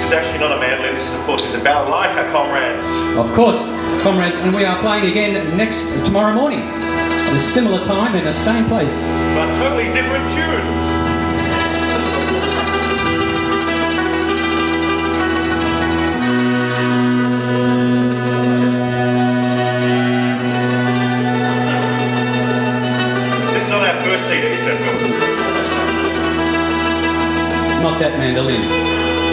is actually not a mandolin, this of course is a balalaika, comrades. Of course, comrades, and we are playing again tomorrow morning at a similar time in the same place. But totally different tunes. Not that mandolin.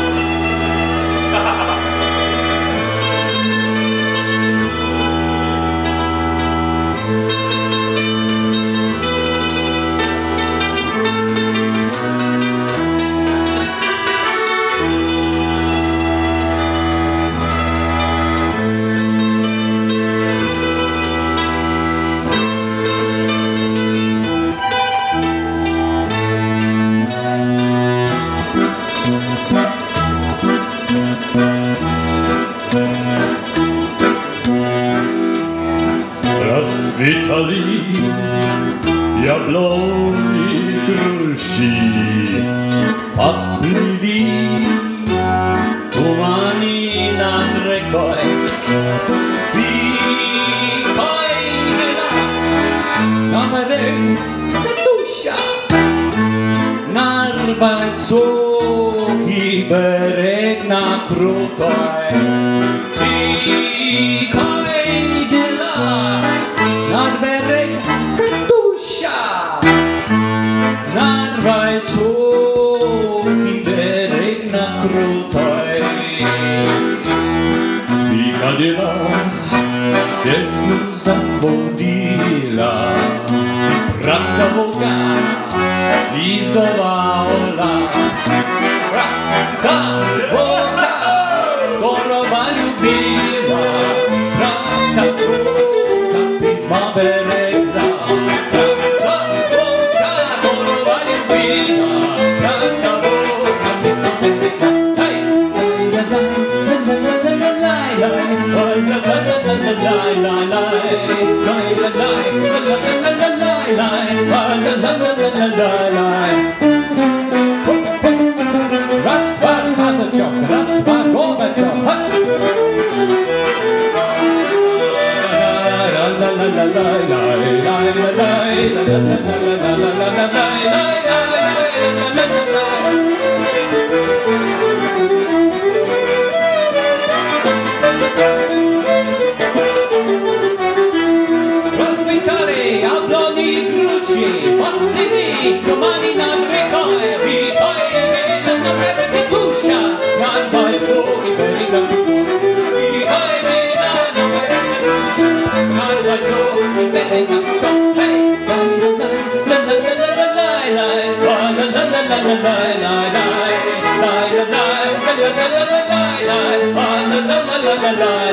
Vitali, jabloni, kruši, patlili, tumani nad rekoj, pikaj na bereg duša, narva visoki bereg na krutoj, nad bereg duša, narva visoki bereg na krutoj. Vikadila, čeznu zavodila, pravda Boga izovala. Pravda Boga, gorova ljubila, pravda Boga, pisma beregla. Pravda Boga, gorova ljubila, pravda Boga, pisma beregla. Hej! Raspat Kazachok, Raspat Gorbachev. Rozpitali, jabloni, kruši, patlili, tumani nad rekoj, pikaj na bereg duša, narva visoki bereg na krutoj. Pikaj na bereg duša, narva visoki bereg na krutoj. Hey!